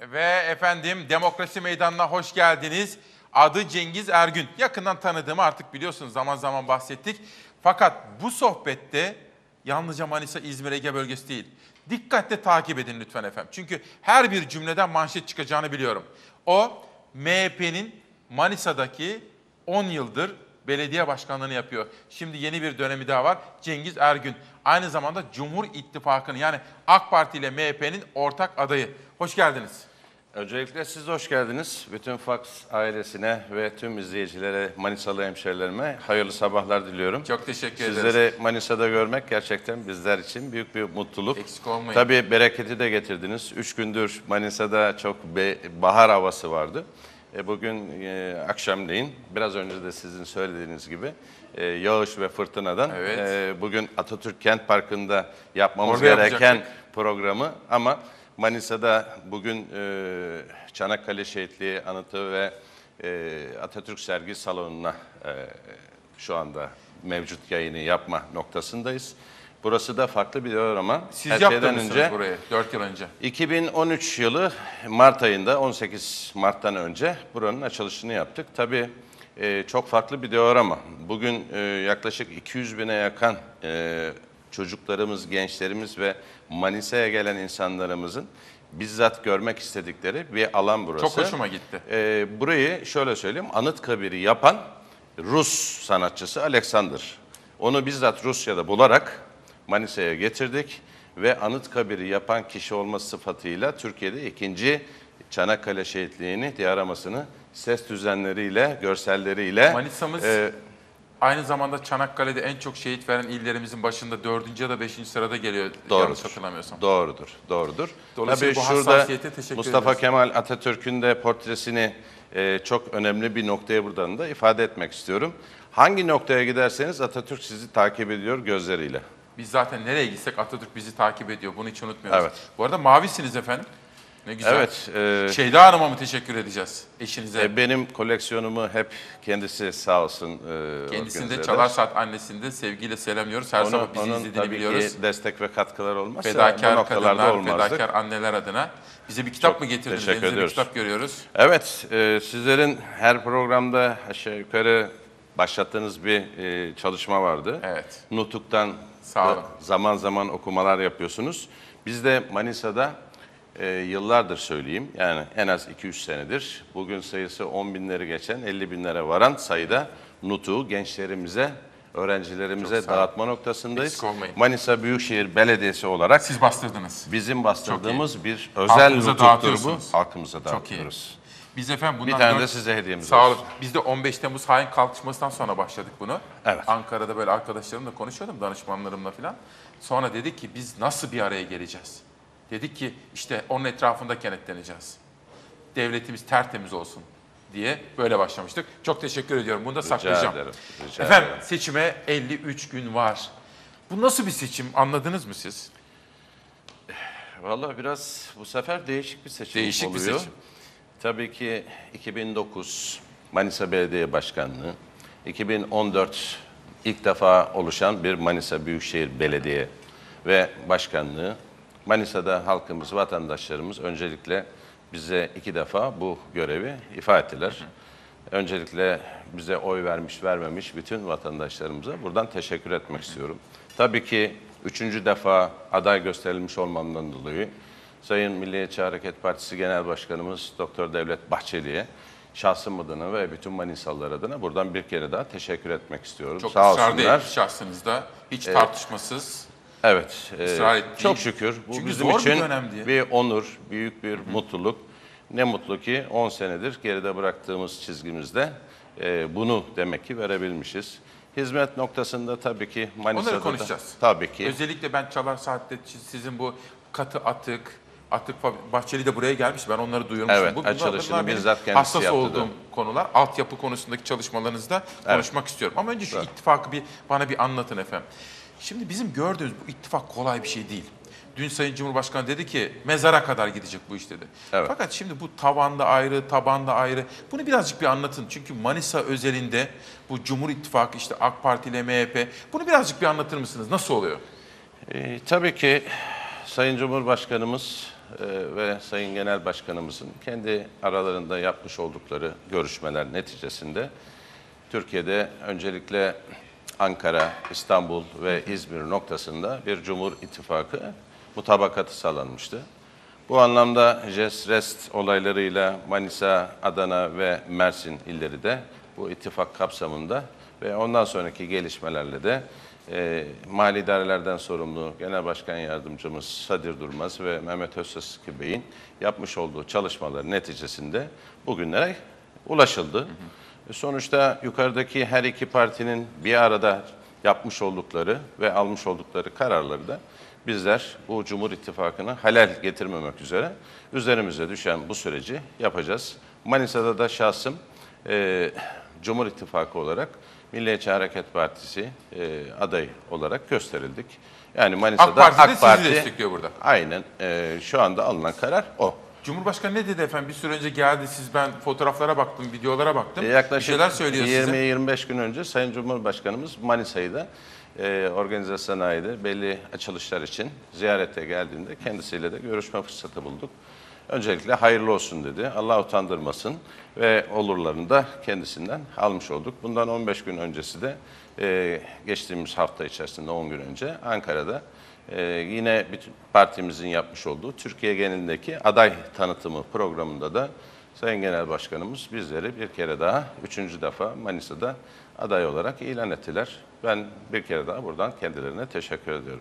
Ve efendim Demokrasi Meydanı'na hoş geldiniz. Adı Cengiz Ergün. Yakından tanıdığımı artık biliyorsunuz, zaman zaman bahsettik. Fakat bu sohbette yalnızca Manisa, İzmir, Ege bölgesi değil. Dikkatle takip edin lütfen efendim. Çünkü her bir cümleden manşet çıkacağını biliyorum. O MHP'nin Manisa'daki 10 yıldır belediye başkanlığını yapıyor. Şimdi yeni bir dönemi daha var. Cengiz Ergün. Aynı zamanda Cumhur İttifakı'nın, yani AK Parti ile MHP'nin ortak adayı. Hoş geldiniz. Öncelikle siz hoş geldiniz. Bütün Fox ailesine ve tüm izleyicilere, Manisalı hemşerilerime hayırlı sabahlar diliyorum. Çok teşekkür ederiz. Sizleri Manisa'da görmek gerçekten bizler için büyük bir mutluluk. Eksik olmayın. Tabii bereketi de getirdiniz. 3 gündür Manisa'da çok bahar havası vardı. Bugün akşamleyin, biraz önce de sizin söylediğiniz gibi yağış ve fırtınadan bugün Atatürk Kent Parkı'nda yapmamız gereken programı, ama Manisa'da bugün Çanakkale Şehitliği Anıtı ve Atatürk Sergi Salonu'na şu anda mevcut yayını yapma noktasındayız. Burası da farklı bir yer ama siz yaptırmışsınız burayı 4 yıl önce. 2013 yılı Mart ayında, 18 Mart'tan önce buranın açılışını yaptık. Tabii çok farklı bir diorama. Bugün yaklaşık 200 bine yakın çocuklarımız, gençlerimiz ve Manisa'ya gelen insanlarımızın bizzat görmek istedikleri bir alan burası. Çok hoşuma gitti. Burayı şöyle söyleyeyim, Anıtkabir'i yapan Rus sanatçısı Alexander. Onu bizzat Rusya'da bularak Manisa'ya getirdik ve Anıtkabir'i yapan kişi olma sıfatıyla Türkiye'de ikinci Çanakkale Şehitliği'ni, diyaramasını ses düzenleriyle, görselleriyle... Manisa'mız aynı zamanda Çanakkale'de en çok şehit veren illerimizin başında 4. ya da 5. sırada geliyor. Doğrudur. Yanlış hatırlamıyorsam. Doğrudur. Dolayısıyla Tabii bu şurada hassasiyete teşekkür Mustafa ederiz. Kemal Atatürk'ün de portresini çok önemli bir noktaya buradan da ifade etmek istiyorum. Hangi noktaya giderseniz Atatürk sizi takip ediyor gözleriyle. Biz zaten nereye gitsek Atatürk bizi takip ediyor. Bunu hiç unutmuyoruz. Evet. Bu arada mavisiniz efendim. Ne güzel. Evet. Şeyda Hanım'a mı teşekkür edeceğiz, eşinize? Benim koleksiyonumu hep kendisi sağ olsun Kendisini de organize Çalar eder. Saat annesini de sevgiyle selamlıyoruz. Her sabah bizi Onun izlediğini tabii biliyoruz. ki destek ve katkılar olmazsa bu Fedakar noktalarda kadınlar, olmazdık. fedakar anneler adına. Bize bir kitap Çok mı getirdiniz? teşekkür Elinizde bir ediyoruz. kitap görüyoruz. Evet, sizlerin her programda aşağı yukarı başlattığınız bir çalışma vardı. Evet. Nutuk'tan Sağ olun. zaman zaman okumalar yapıyorsunuz. Biz de Manisa'da yıllardır söyleyeyim, yani en az 2-3 senedir, bugün sayısı 10 binleri geçen, 50 binlere varan sayıda Nutuk'u gençlerimize, öğrencilerimize dağıtma noktasındayız. Eksik olmayın. Manisa Büyükşehir Belediyesi olarak Siz bastırdınız. bizim bastırdığımız bir özel Halkımıza nutuktur bu. dağıtıyorsunuz. Halkımıza Çok iyi. dağıtıyoruz. Biz efendim bundan Bir tane de 4 size hediyemiz Sağ olun. olsun. Biz de 15 Temmuz hain kalkışmasından sonra başladık bunu. Evet. Ankara'da böyle arkadaşlarımla konuşuyordum, danışmanlarımla falan. Sonra dedik ki biz nasıl bir araya geleceğiz? Dedik ki işte onun etrafında kenetleneceğiz. Devletimiz tertemiz olsun diye böyle başlamıştık. Çok teşekkür ediyorum. Bunu da saklayacağım. Rica Efendim ederim. seçime 53 gün var. Bu nasıl bir seçim, anladınız mı siz? Vallahi biraz bu sefer değişik bir seçim Değişik bir oluyor. seçim. Tabii ki 2009 Manisa Belediye Başkanlığı, 2014 ilk defa oluşan bir Manisa Büyükşehir Belediye ve Başkanlığı. Manisa'da halkımız, vatandaşlarımız öncelikle bize 2 defa bu görevi ifa ettiler. Öncelikle bize oy vermiş, vermemiş bütün vatandaşlarımıza buradan teşekkür etmek istiyorum. Tabii ki 3. defa aday gösterilmiş olmamdan dolayı Sayın Milliyetçi Hareket Partisi Genel Başkanımız Doktor Devlet Bahçeli'ye şahsım adına ve bütün Manisalılar adına buradan bir kere daha teşekkür etmek istiyorum. Çok Sağ ısrar olsunlar. değil şahsınızda. Hiç tartışmasız. Evet, ısrar ettiğim. çok şükür. Bu Çünkü bizim zor bir için dönemdi. bir onur, büyük bir mutluluk. Ne mutlu ki 10 senedir geride bıraktığımız çizgimizde bunu demek ki verebilmişiz. Hizmet noktasında tabii ki Manisa'da Onları konuşacağız. Tabii ki. Özellikle ben Çalar Saat'te sizin bu katı atık Bahçeli de buraya gelmiş. Ben onları duyurmuştum. Evet, Bunlar açılışını benim bizzat kendisi hassas yaptı olduğum da. konular. Altyapı konusundaki çalışmalarınızda konuşmak istiyorum. Ama önce şu ittifakı bana bir anlatın efendim. Şimdi bizim gördüğümüz bu ittifak kolay bir şey değil. Dün Sayın Cumhurbaşkanı dedi ki mezara kadar gidecek bu iş dedi. Evet. Fakat şimdi bu tavanda ayrı, tabanda ayrı. Bunu birazcık bir anlatın. Çünkü Manisa özelinde bu Cumhur İttifakı, işte AK Parti ile MHP. Bunu birazcık bir anlatır mısınız? Nasıl oluyor? Tabii ki Sayın Cumhurbaşkanımız ve Sayın Genel Başkanımızın kendi aralarında yapmış oldukları görüşmeler neticesinde Türkiye'de öncelikle Ankara, İstanbul ve İzmir noktasında bir Cumhur İttifakı mutabakatı sağlanmıştı. Bu anlamda JES-REST olaylarıyla Manisa, Adana ve Mersin illeri de bu ittifak kapsamında ve ondan sonraki gelişmelerle de mali idarelerden sorumlu Genel Başkan Yardımcımız Sadir Durmaz ve Mehmet Özsaki Bey'in yapmış olduğu çalışmalar neticesinde bugünlere ulaşıldı. Sonuçta yukarıdaki her iki partinin bir arada yapmış oldukları ve almış oldukları kararları da bizler bu Cumhur İttifakı'nı halel getirmemek üzere üzerimize düşen bu süreci yapacağız. Manisa'da da şahsım Cumhur İttifakı olarak Milliyetçi Hareket Partisi aday olarak gösterildik. Yani Manisa'da AK Parti sizi destekliyor burada. Aynen. Şu anda alınan karar o. Cumhurbaşkanı ne dedi efendim? Bir süre önce geldi. Ben fotoğraflara baktım, videolara baktım. Yaklaşık bir şeyler söylüyor size. 20-25 gün önce Sayın Cumhurbaşkanımız Manisa'yı da organize sanayide belli açılışlar için ziyarete geldiğinde kendisiyle de görüşme fırsatı bulduk. Öncelikle hayırlı olsun dedi. Allah utandırmasın ve olurlarını da kendisinden almış olduk. Bundan 15 gün öncesi de geçtiğimiz hafta içerisinde 10 gün önce Ankara'da yine bütün partimizin yapmış olduğu Türkiye genelindeki aday tanıtımı programında da Sayın Genel Başkanımız bizleri bir kere daha, 3. defa Manisa'da aday olarak ilan ettiler. Ben bir kere daha buradan kendilerine teşekkür ediyorum.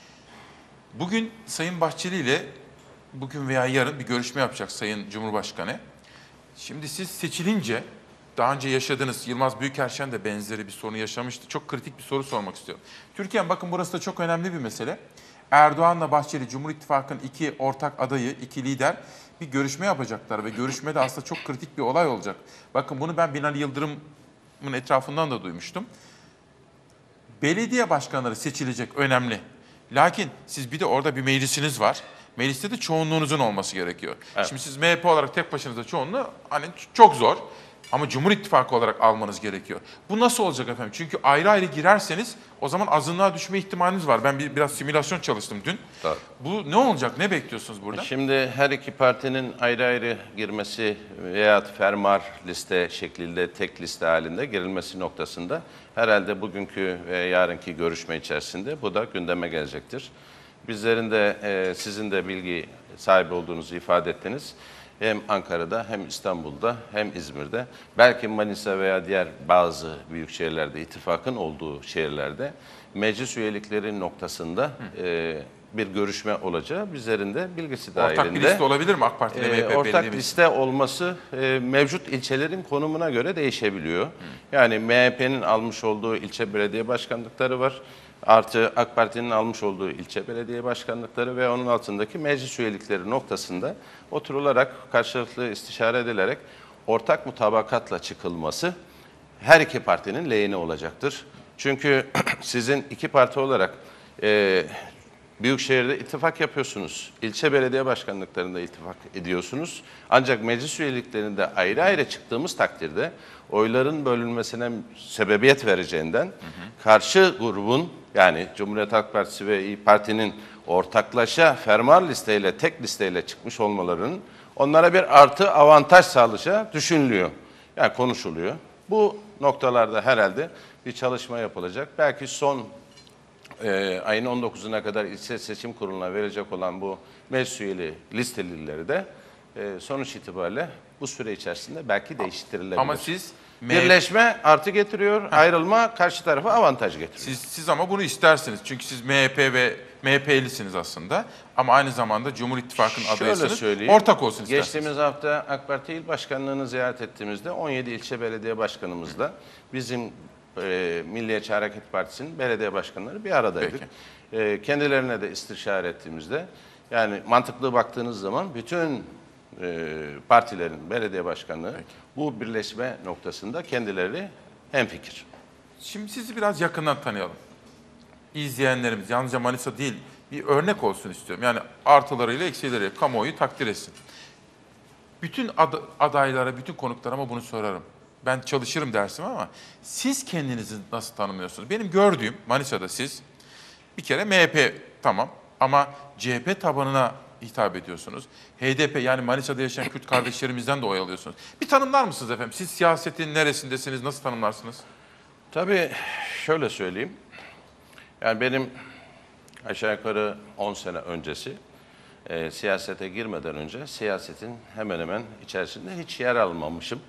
Bugün Sayın Bahçeli ile bugün veya yarın bir görüşme yapacak Sayın Cumhurbaşkanı. Şimdi siz seçilince daha önce yaşadığınız Yılmaz Büyükerşen de benzeri bir sorunu yaşamıştı. Çok kritik bir soru sormak istiyorum. Türkiye'm bakın burası da çok önemli bir mesele. Erdoğan'la Bahçeli Cumhur İttifakı'nın iki ortak adayı, iki lider bir görüşme yapacaklar ve görüşmede aslında çok kritik bir olay olacak. Bakın bunu ben Binali Yıldırım'ın etrafından da duymuştum. Belediye başkanları seçilecek, önemli. Lakin siz bir de orada bir meclisiniz var. Mecliste de çoğunluğunuzun olması gerekiyor. Evet. Şimdi siz MHP olarak tek başınıza çoğunluğu hani çok zor. Ama Cumhur İttifakı olarak almanız gerekiyor. Bu nasıl olacak efendim? Çünkü ayrı ayrı girerseniz o zaman azınlığa düşme ihtimaliniz var. Ben biraz simülasyon çalıştım dün. Tabii. Bu ne olacak? Ne bekliyorsunuz burada? Şimdi her iki partinin ayrı ayrı girmesi veya fermuar liste şeklinde tek liste halinde girilmesi noktasında herhalde bugünkü ve yarınki görüşme içerisinde bu da gündeme gelecektir. Bizlerin de sizin de bilgi sahibi olduğunuzu ifade ettiniz. Hem Ankara'da hem İstanbul'da hem İzmir'de belki Manisa veya diğer bazı büyük şehirlerde ittifakın olduğu şehirlerde meclis üyelikleri noktasında bir görüşme olacağı bizlerin de bilgisi dahilinde. Ortak bir liste olabilir mi AK Parti ile MHP? Ortak liste olması mevcut ilçelerin konumuna göre değişebiliyor. Yani MHP'nin almış olduğu ilçe belediye başkanlıkları var. Artı AK Parti'nin almış olduğu ilçe belediye başkanlıkları ve onun altındaki meclis üyelikleri noktasında oturularak, karşılıklı istişare edilerek ortak mutabakatla çıkılması her iki partinin lehine olacaktır. Çünkü sizin iki parti olarak Büyükşehir'de ittifak yapıyorsunuz. İlçe belediye başkanlıklarında ittifak ediyorsunuz. Ancak meclis üyeliklerinde ayrı ayrı çıktığımız takdirde oyların bölünmesine sebebiyet vereceğinden karşı grubun yani Cumhuriyet Halk Partisi ve İYİ Parti'nin ortaklaşa fermuar listeyle, tek listeyle çıkmış olmalarının onlara bir artı avantaj sağlayacağı düşünülüyor. Yani konuşuluyor. Bu noktalarda herhalde bir çalışma yapılacak. Belki son ayın 19'una kadar ilçe seçim kuruluna verecek olan bu meclis üyeli listelileri de sonuç itibariyle bu süre içerisinde belki değiştirilebilir. Ama siz birleşme artı getiriyor, ayrılma karşı tarafa avantaj getiriyor. Siz ama bunu istersiniz. Çünkü siz MHP ve MHP'lisiniz aslında. Ama aynı zamanda Cumhur İttifakı'nın adayısınız. Ortak olsun istersiniz. Geçtiğimiz hafta AK Parti İl Başkanlığı'nı ziyaret ettiğimizde 17 ilçe belediye başkanımızla bizim Milliyetçi Hareket Partisi'nin belediye başkanları bir aradaydık. Kendilerine de istişare ettiğimizde yani mantıklı baktığınız zaman bütün partilerin belediye başkanlığı bu birleşme noktasında kendileri hemfikir. Şimdi sizi biraz yakından tanıyalım. İzleyenlerimiz yalnızca Manisa değil bir örnek olsun istiyorum. Yani artılarıyla eksileriyle kamuoyu takdir etsin. Bütün adaylara, bütün konuklarıma bunu sorarım. Ben çalışırım dersim ama siz kendinizi nasıl tanımlıyorsunuz? Benim gördüğüm Manisa'da siz bir kere MHP tamam ama CHP tabanına hitap ediyorsunuz. HDP yani Manisa'da yaşayan Kürt kardeşlerimizden de oy alıyorsunuz. Bir tanımlar mısınız efendim? Siz siyasetin neresindesiniz? Nasıl tanımlarsınız? Tabii şöyle söyleyeyim. Yani benim aşağı yukarı 10 sene öncesi siyasete girmeden önce siyasetin hemen hemen içerisinde hiç yer almamışım.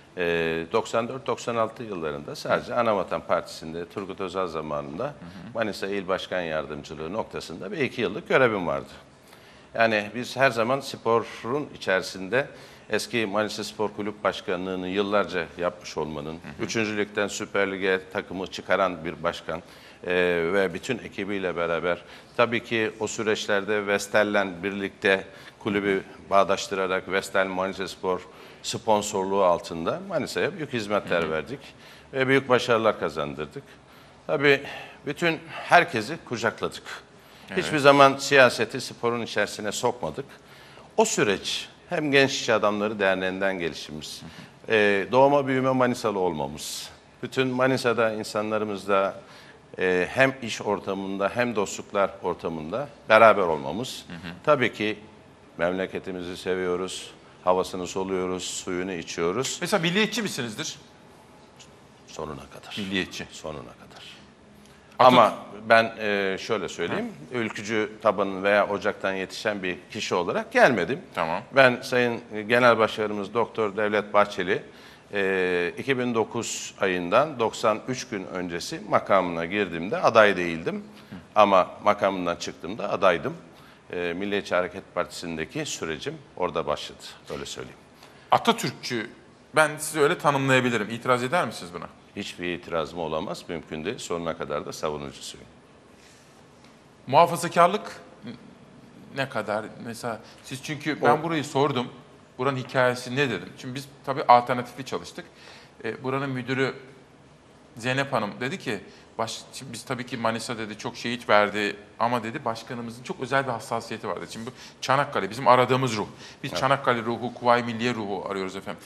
94-96 yıllarında sadece Anavatan Partisi'nde Turgut Özal zamanında Manisa İl Başkan Yardımcılığı noktasında bir 2 yıllık görevim vardı. Yani biz her zaman sporun içerisinde eski Manisa Spor Kulüp Başkanlığı'nı yıllarca yapmış olmanın, 3. Lig'den Süper Lig'e takımı çıkaran bir başkan ve bütün ekibiyle beraber tabii ki o süreçlerde Vestel'le birlikte kulübü bağdaştırarak Vestel Manisa Spor sponsorluğu altında Manisa'ya büyük hizmetler verdik ve büyük başarılar kazandırdık. Tabii bütün herkesi kucakladık. Hiçbir zaman siyaseti sporun içerisine sokmadık. O süreç hem Genç İş Adamları Derneği'nden gelişimiz, doğma büyüme Manisalı olmamız, bütün Manisa'da insanlarımızla hem iş ortamında hem dostluklar ortamında beraber olmamız. Tabii ki memleketimizi seviyoruz, havasını soluyoruz, suyunu içiyoruz. Mesela milliyetçi misinizdir? Sonuna kadar. Milliyetçi. Sonuna kadar. Ama ben şöyle söyleyeyim, ülkücü tabanın veya ocaktan yetişen bir kişi olarak gelmedim. Tamam. Ben Sayın Genel Başkanımız Doktor Devlet Bahçeli 2009 ayından 93 gün öncesi makamına girdiğimde aday değildim. Ama makamından çıktığımda adaydım. Milliyetçi Hareket Partisi'ndeki sürecim orada başladı, öyle söyleyeyim. Atatürkçü, ben sizi öyle tanımlayabilirim. İtiraz eder misiniz buna? Hiçbir itirazım olamaz, mümkün değil. Sonuna kadar da savunucusuyum. Muhafazakarlık ne kadar? Mesela siz çünkü ben burayı sordum. Buranın hikayesi ne dedim? Şimdi biz tabii alternatifli çalıştık. Buranın müdürü Zeynep Hanım dedi ki, şimdi biz tabii ki Manisa dedi çok şehit verdi ama dedi başkanımızın çok özel bir hassasiyeti vardı. Şimdi bu Çanakkale bizim aradığımız ruh. Biz Çanakkale ruhu, Kuvayi Milliye ruhu arıyoruz efendim.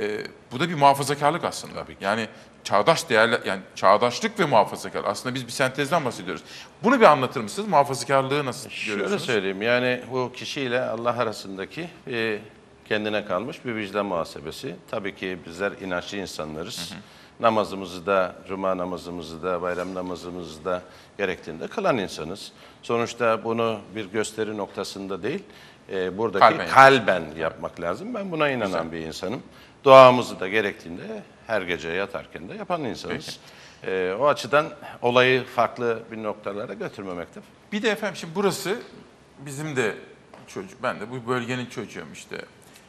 Bu da bir muhafazakarlık aslında. Yani çağdaş değerler, yani çağdaşlık ve muhafazakar. Aslında biz bir sentezden bahsediyoruz. Bunu bir anlatır mısınız? Muhafazakarlığı nasıl görüyorsunuz? Şöyle söyleyeyim, yani bu kişiyle Allah arasındaki kendine kalmış bir vicdan muhasebesi. Tabii ki bizler inançlı insanlarız. Namazımızı da, cuma namazımızı da, bayram namazımızı da gerektiğinde kılan insanız. Sonuçta bunu bir gösteri noktasında değil, buradaki kalben yapmak lazım. Ben buna inanan bir insanım. Duamızı da gerektiğinde her gece yatarken de yapan insanız. O açıdan olayı farklı bir noktalara götürmemekte. Bir de efendim şimdi burası bizim de çocuk, ben de bu bölgenin çocuğuyum işte.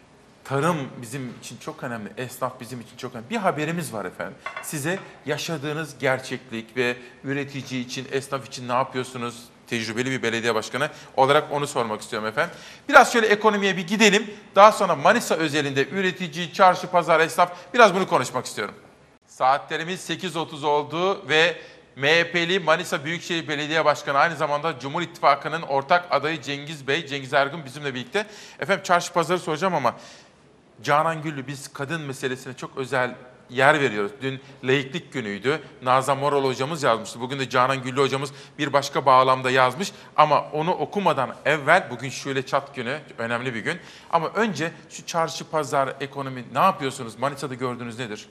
Tarım bizim için çok önemli, esnaf bizim için çok önemli. Bir haberimiz var efendim. Size yaşadığınız gerçeklik ve üretici için, esnaf için ne yapıyorsunuz? Tecrübeli bir belediye başkanı olarak onu sormak istiyorum efendim. Biraz şöyle ekonomiye bir gidelim. Daha sonra Manisa özelinde üretici, çarşı, pazar, esnaf biraz bunu konuşmak istiyorum. Saatlerimiz 8.30 oldu ve MHP'li Manisa Büyükşehir Belediye Başkanı aynı zamanda Cumhur İttifakı'nın ortak adayı Cengiz Ergün bizimle birlikte. Efendim çarşı pazarı soracağım ama Canan Güllü, biz kadın meselesine çok özel yer veriyoruz. Dün laiklik günüydü. Nazan Moral hocamız yazmıştı. Bugün de Canan Güllü hocamız bir başka bağlamda yazmış. Ama onu okumadan evvel, bugün şöyle çat günü, önemli bir gün. Ama önce şu çarşı, pazar, ekonomi ne yapıyorsunuz? Manisa'da gördüğünüz nedir?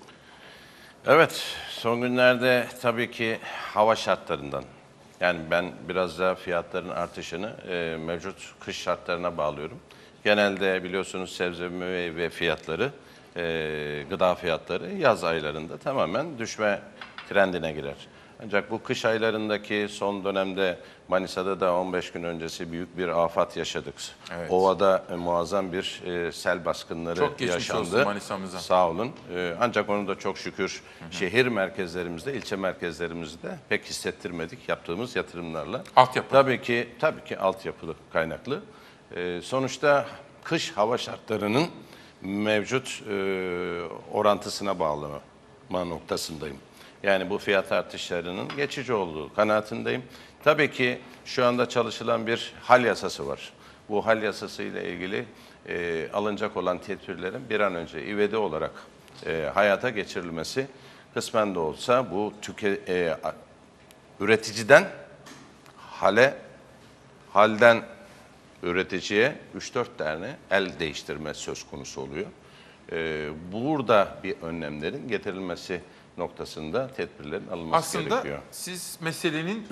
Evet, son günlerde tabii ki hava şartlarından, yani ben biraz daha fiyatların artışını mevcut kış şartlarına bağlıyorum. Genelde biliyorsunuz sebze meyve fiyatları, gıda fiyatları yaz aylarında tamamen düşme trendine girer. Ancak bu kış aylarındaki son dönemde Manisa'da da 15 gün öncesi büyük bir afat yaşadık. Evet. Ovada muazzam bir sel baskınları yaşandı. Çok geçmiş olsun Manisa'mıza. Sağ olun. Ancak onu da çok şükür şehir merkezlerimizde, ilçe merkezlerimizde pek hissettirmedik yaptığımız yatırımlarla. Altyapı. Tabii ki altyapılı kaynaklı. Sonuçta kış hava şartlarının mevcut orantısına bağlama noktasındayım. Yani bu fiyat artışlarının geçici olduğu kanaatindeyim. Tabii ki şu anda çalışılan bir hal yasası var. Bu hal yasası ile ilgili alınacak olan tedbirlerin bir an önce ivedi olarak hayata geçirilmesi, kısmen de olsa bu üreticiden halden üreticiye 3-4 tane el değiştirme söz konusu oluyor. Burada bir önlemlerin getirilmesi noktasında tedbirlerin alınması Aslında gerekiyor. siz meselenin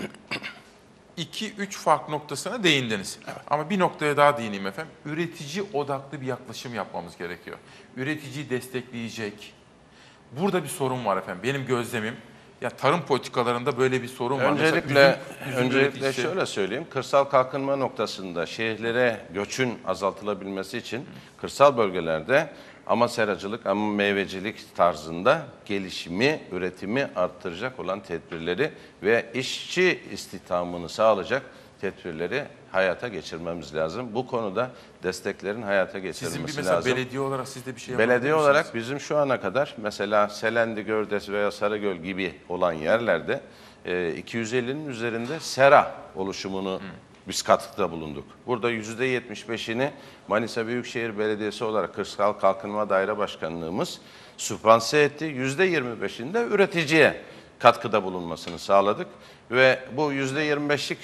2-3 farklı noktasına değindiniz. Ama bir noktaya daha değineyim efendim. Üretici odaklı bir yaklaşım yapmamız gerekiyor. Üreticiyi destekleyecek. Burada bir sorun var efendim. Benim gözlemim. Ya tarım politikalarında böyle bir sorun var. Öncelikle, Mesela üzüm üreticisi- şöyle söyleyeyim. Kırsal kalkınma noktasında şehirlere göçün azaltılabilmesi için kırsal bölgelerde ama seracılık ama meyvecilik tarzında gelişimi, üretimi arttıracak olan tedbirleri ve işçi istihdamını sağlayacak tedbirleri hayata geçirmemiz lazım. Bu konuda desteklerin hayata geçirilmesi Sizin bir mesela lazım. belediye olarak siz de bir şey yapabilir Belediye misiniz? olarak bizim şu ana kadar mesela Selendi, Gördes veya Sarıgöl gibi olan yerlerde 250'nin üzerinde sera oluşumunu biz katkıda bulunduk. Burada %75'ini Manisa Büyükşehir Belediyesi olarak Kırsal Kalkınma Daire Başkanlığımız sübvanse etti. %25'ini de üreticiye katkıda bulunmasını sağladık. Ve bu %25'lik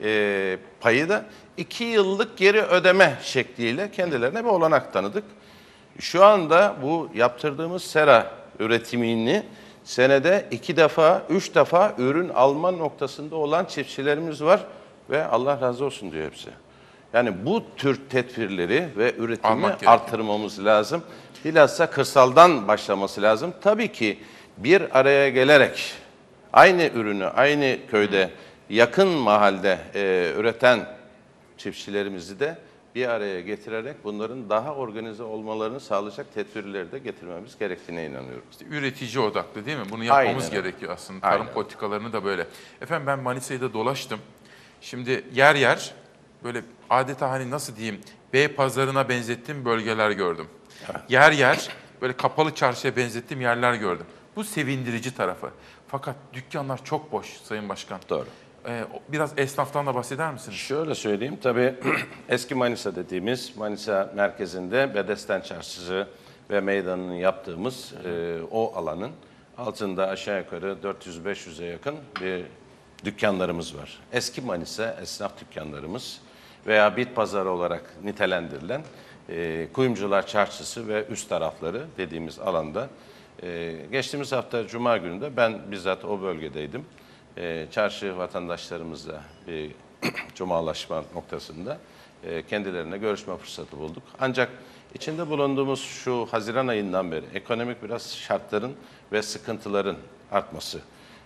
payı da 2 yıllık geri ödeme şekliyle kendilerine bir olanak tanıdık. Şu anda bu yaptırdığımız sera üretimini senede 2 defa, 3 defa ürün alma noktasında olan çiftçilerimiz var ve Allah razı olsun diyor hepsi. Yani bu tür tedbirleri ve üretimi Almak gerekiyor. artırmamız lazım. Bilhassa kırsaldan başlaması lazım. Tabii ki bir araya gelerek aynı ürünü aynı köyde yakın mahalde üreten çiftçilerimizi de bir araya getirerek bunların daha organize olmalarını sağlayacak tedbirleri de getirmemiz gerektiğine inanıyorum. İşte üretici odaklı değil mi? Bunu yapmamız Aynen öyle. gerekiyor aslında. Tarım Aynen. politikalarını da böyle. Efendim ben Manisa'yı da dolaştım. Şimdi yer yer böyle adeta hani nasıl diyeyim Bey pazarına benzettiğim bölgeler gördüm. Yer yer böyle kapalı çarşıya benzettiğim yerler gördüm. Bu sevindirici tarafı. Fakat dükkanlar çok boş Sayın Başkan. Doğru. Biraz esnaftan da bahseder misiniz? Şöyle söyleyeyim, tabii eski Manisa dediğimiz Manisa merkezinde Bedesten Çarşısı ve meydanını yaptığımız o alanın altında aşağı yukarı 400-500'e yakın bir dükkanlarımız var. Eski Manisa esnaf dükkanlarımız veya bit pazarı olarak nitelendirilen Kuyumcular Çarşısı ve üst tarafları dediğimiz alanda geçtiğimiz hafta Cuma günü de ben bizzat o bölgedeydim. Çarşı vatandaşlarımızla bir cumalaşma noktasında kendilerine görüşme fırsatı bulduk. Ancak içinde bulunduğumuz şu Haziran ayından beri ekonomik biraz şartların ve sıkıntıların artması,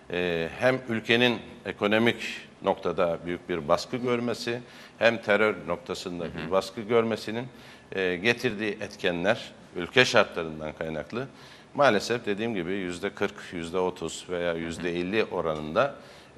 hem ülkenin ekonomik noktada büyük bir baskı görmesi, hem terör noktasında bir baskı görmesinin getirdiği etkenler ülke şartlarından kaynaklı. Maalesef dediğim gibi %40, %30 veya %50 oranında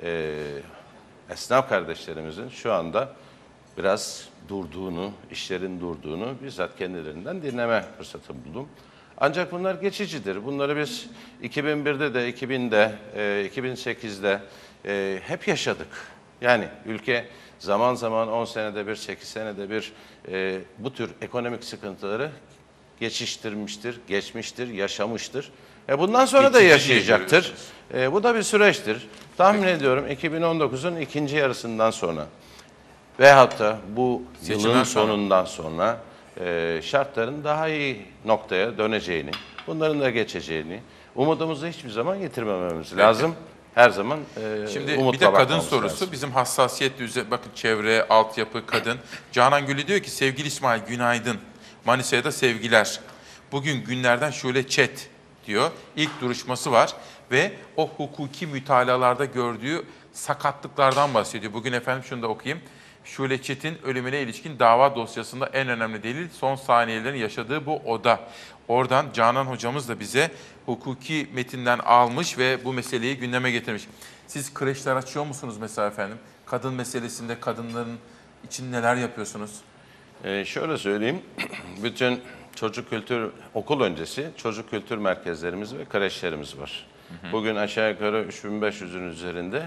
esnaf kardeşlerimizin şu anda biraz durduğunu, işlerin durduğunu bizzat kendilerinden dinleme fırsatı buldum. Ancak bunlar geçicidir. Bunları biz 2001'de de, 2000'de, 2008'de hep yaşadık. Yani ülke zaman zaman 10 senede bir, 8 senede bir bu tür ekonomik sıkıntıları geçiştirmiştir, geçmiştir, yaşamıştır. Bundan sonra da Geçici diye yaşayacaktır. Bu da bir süreçtir. Tahmin ediyorum 2019'un ikinci yarısından sonra veyahut da bu Seçimden yılın sonra. sonundan sonra şartların daha iyi noktaya döneceğini, bunların da geçeceğini, umudumuzu hiçbir zaman yitirmememiz lazım. Her zaman Şimdi umutla bir de kadın bakmamız sorusu lazım. bizim hassasiyetli üzerine bakın çevre, altyapı, kadın. Canan Gülü diyor ki sevgili İsmail günaydın. Manisa'ya da sevgiler. Bugün günlerden şöyle chat diyor. İlk duruşması var ve o hukuki mütalalarda gördüğü sakatlıklardan bahsediyor. Bugün efendim şunu da okuyayım. Şule Çetin ölümüne ilişkin dava dosyasında en önemli delil son saniyelerin yaşadığı bu oda. Oradan Canan hocamız da bize hukuki metinden almış ve bu meseleyi gündeme getirmiş. Siz kreşler açıyor musunuz mesela efendim? Kadın meselesinde kadınların için neler yapıyorsunuz? Şöyle söyleyeyim, bütün çocuk kültür, okul öncesi çocuk kültür merkezlerimiz ve kreşlerimiz var. Bugün aşağı yukarı 3500'ün üzerinde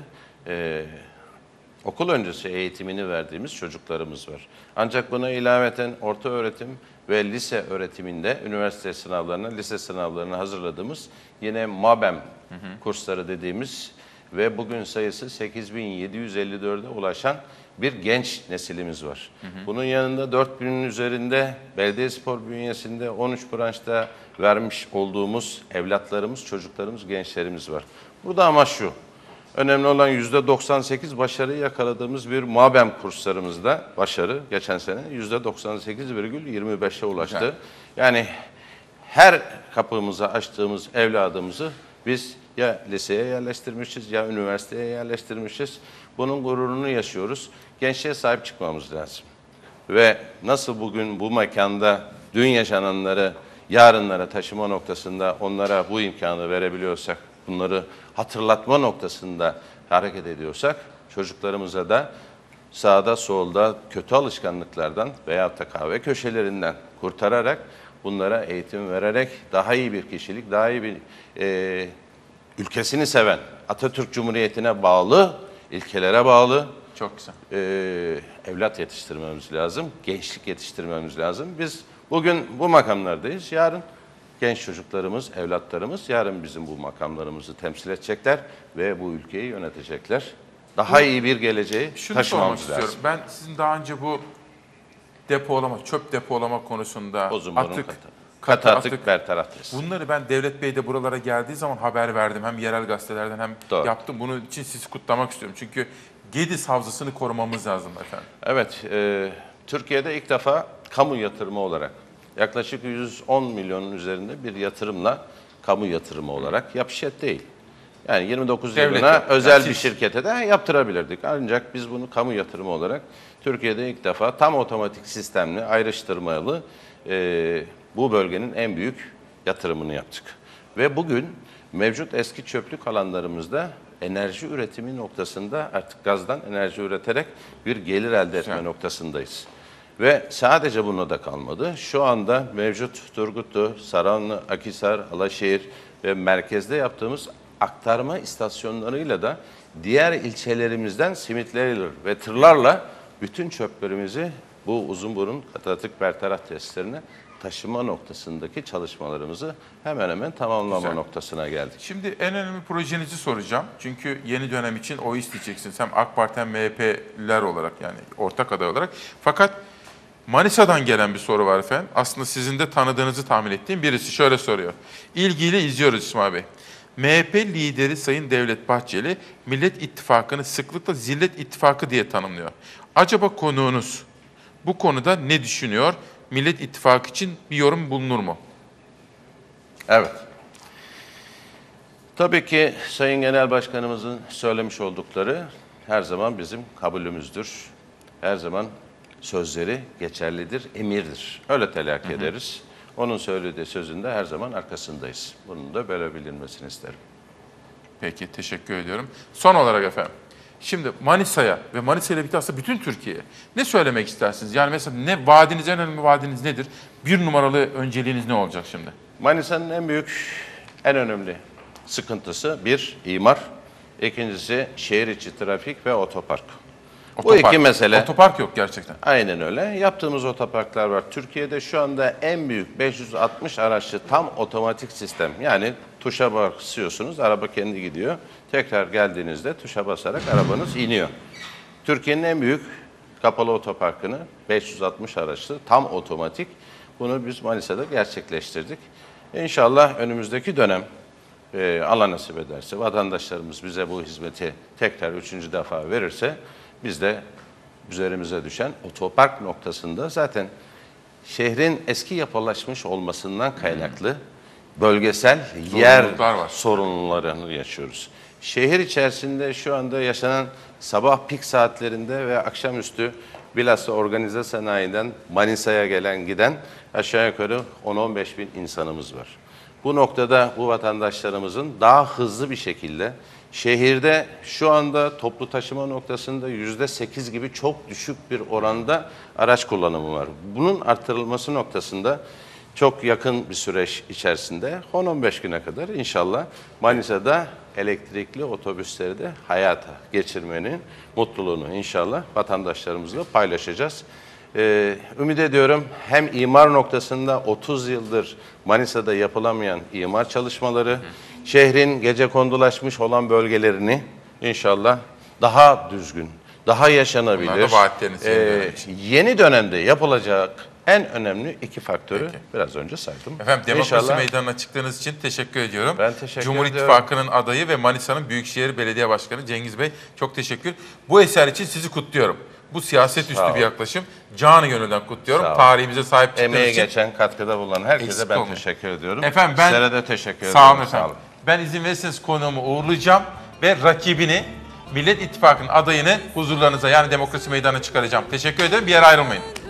okul öncesi eğitimini verdiğimiz çocuklarımız var. Ancak buna ilaveten orta öğretim ve lise öğretiminde üniversite sınavlarına, lise sınavlarına hazırladığımız yine MABEM kursları dediğimiz ve bugün sayısı 8754'e ulaşan bir genç nesilimiz var. Bunun yanında 4000'in üzerinde belediyespor bünyesinde 13 branşta vermiş olduğumuz evlatlarımız, çocuklarımız, gençlerimiz var. Burada amaç şu. Önemli olan %98 başarıyı yakaladığımız bir MABEM kurslarımızda başarı geçen sene %98,25'e ulaştı. Güzel. Yani her kapımıza açtığımız evladımızı biz ya liseye yerleştirmişiz ya üniversiteye yerleştirmişiz. Bunun gururunu yaşıyoruz. Gençliğe sahip çıkmamız lazım. Ve nasıl bugün bu mekanda dün yaşananları yarınlara taşıma noktasında onlara bu imkanı verebiliyorsak, bunları hatırlatma noktasında hareket ediyorsak, çocuklarımıza da sağda solda kötü alışkanlıklardan veyahut da kahve köşelerinden kurtararak, bunlara eğitim vererek daha iyi bir kişilik, daha iyi bir ülkesini seven, Atatürk Cumhuriyeti'ne bağlı, ilkelere bağlı Çok güzel. evlat yetiştirmemiz lazım, gençlik yetiştirmemiz lazım. Biz bugün bu makamlardayız, yarın genç çocuklarımız, evlatlarımız yarın bizim bu makamlarımızı temsil edecekler ve bu ülkeyi yönetecekler. Daha iyi bir geleceği Şunu sormak taşımamız istiyorum. lazım. Ben sizin daha önce bu depolama, çöp depolama konusunda Bozumların atık, katı atık bertaraf testi. bunları ben Devlet Bey de buralara geldiği zaman haber verdim. Hem yerel gazetelerden hem Doğru. yaptım. Bunun için sizi kutlamak istiyorum. Çünkü Gediz Havzası'nı korumamız lazım efendim. Evet, Türkiye'de ilk defa kamu yatırımı olarak yaklaşık 110 milyonun üzerinde bir yatırımla kamu yatırımı olarak yapışet değil. Yani 29 Devlet yılına yaptı. özel Yani bir siz- şirkete de yaptırabilirdik. Ancak biz bunu kamu yatırımı olarak Türkiye'de ilk defa tam otomatik sistemli, ayrıştırmalı bu bölgenin en büyük yatırımını yaptık. Ve bugün mevcut eski çöplük alanlarımızda enerji üretimi noktasında artık gazdan enerji üreterek bir gelir elde etme Güzel. noktasındayız. Ve sadece bununla da kalmadı. Şu anda mevcut Turgutlu, Saranlı, Akhisar, Alaşehir ve merkezde yaptığımız aktarma istasyonlarıyla da diğer ilçelerimizden simitlerle ve tırlarla bütün çöplerimizi bu Uzunburun katı atık bertaraf tesislerine taşıma noktasındaki çalışmalarımızı hemen hemen tamamlama Güzel. noktasına geldik. Şimdi en önemli projenizi soracağım. Çünkü yeni dönem için oy isteyeceksiniz. Hem AK Parti hem MHP'liler olarak, yani ortak aday olarak. Fakat Manisa'dan gelen bir soru var efendim. Aslında sizin de tanıdığınızı tahmin ettiğim birisi şöyle soruyor. İlgiyle izliyoruz İsmail Bey. MHP lideri Sayın Devlet Bahçeli, Millet İttifakı'nı sıklıkla Zillet İttifakı diye tanımlıyor. Acaba konuğunuz bu konuda ne düşünüyor? Millet İttifakı için bir yorum bulunur mu? Evet. Tabii ki Sayın Genel Başkanımızın söylemiş oldukları her zaman bizim kabulümüzdür. Her zaman sözleri geçerlidir, emirdir. Öyle telakki ederiz. Onun söylediği sözünde her zaman arkasındayız. Bunun da böyle bilinmesini isterim. Peki, teşekkür ediyorum. Son olarak efendim, şimdi Manisa'ya ve Manisa ile birlikte aslında bütün Türkiye'ye ne söylemek istersiniz? Yani mesela ne vaadiniz, en önemli vaadiniz nedir? Bir numaralı önceliğiniz ne olacak şimdi? Manisa'nın en büyük, en önemli sıkıntısı bir, imar. İkincisi şehir içi trafik ve otopark. Bu iki mesele. Otopark yok gerçekten. Aynen öyle. Yaptığımız otoparklar var. Türkiye'de şu anda en büyük 560 araçlı tam otomatik sistem. Yani tuşa basıyorsunuz, araba kendi gidiyor. Tekrar geldiğinizde tuşa basarak arabanız iniyor. Türkiye'nin en büyük kapalı otoparkını 560 araçlı tam otomatik. Bunu biz Manisa'da gerçekleştirdik. İnşallah önümüzdeki dönem Allah nasip ederse, vatandaşlarımız bize bu hizmeti tekrar 3. defa verirse biz de üzerimize düşen otopark noktasında zaten şehrin eski yapılaşmış olmasından kaynaklı bölgesel yer Zorunluluklar var. sorunlarını yaşıyoruz. Şehir içerisinde şu anda yaşanan sabah pik saatlerinde ve akşamüstü bilhassa organize sanayiden Manisa'ya gelen giden aşağı yukarı 10-15 bin insanımız var. Bu noktada bu vatandaşlarımızın daha hızlı bir şekilde şehirde şu anda toplu taşıma noktasında %8 gibi çok düşük bir oranda araç kullanımı var. Bunun artırılması noktasında çok yakın bir süreç içerisinde 10-15 güne kadar inşallah Manisa'da elektrikli otobüsleri de hayata geçirmenin mutluluğunu inşallah vatandaşlarımızla paylaşacağız. Ümit ediyorum hem imar noktasında 30 yıldır Manisa'da yapılamayan imar çalışmaları, şehrin gecekondulaşmış olan bölgelerini inşallah daha düzgün, daha yaşanabilir. Bunlar da vaatleriniz yeni dönem için. Yeni dönemde yapılacak en önemli iki faktörü biraz önce saydım. Efendim Demokrasi İnşallah. Meydanı'na çıktığınız için teşekkür ediyorum. Ben teşekkür Cumhur ediyorum. İttifakı'nın adayı ve Manisa'nın Büyükşehir Belediye Başkanı Cengiz Bey, çok teşekkür. Bu eser için sizi kutluyorum. Bu siyaset üstü Sağ bir ol. yaklaşım. Canı gönülden kutluyorum. Sağ ol. Tarihimize sahip çıktığınız Emeğe için. geçen, katkıda bulunan herkese Eksik ben olmayın. teşekkür ediyorum. Efendim ben Sizlere de teşekkür ediyorum. Sağ olun efendim. Ben izin verirseniz konuğumu uğurlayacağım ve rakibini, Millet İttifakı'nın adayını huzurlarınıza, yani Demokrasi Meydanı'na çıkaracağım. Teşekkür ederim. Bir yere ayrılmayın.